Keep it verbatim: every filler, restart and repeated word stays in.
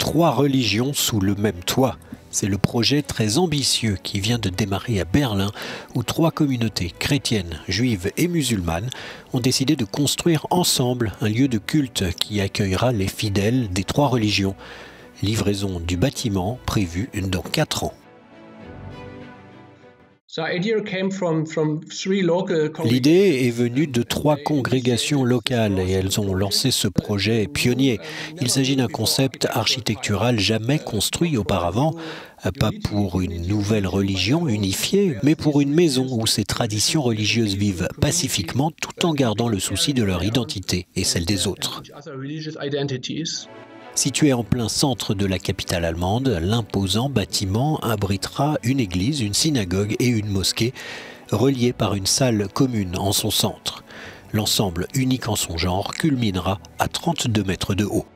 Trois religions sous le même toit. C'est le projet très ambitieux qui vient de démarrer à Berlin, où trois communautés chrétiennes, juives et musulmanes ont décidé de construire ensemble un lieu de culte qui accueillera les fidèles des trois religions. Livraison du bâtiment prévue dans quatre ans. L'idée est venue de trois congrégations locales et elles ont lancé ce projet pionnier. Il s'agit d'un concept architectural jamais construit auparavant, pas pour une nouvelle religion unifiée, mais pour une maison où ces traditions religieuses vivent pacifiquement tout en gardant le souci de leur identité et celle des autres. Situé en plein centre de la capitale allemande, l'imposant bâtiment abritera une église, une synagogue et une mosquée, reliées par une salle commune en son centre. L'ensemble, unique en son genre, culminera à trente-deux mètres de haut.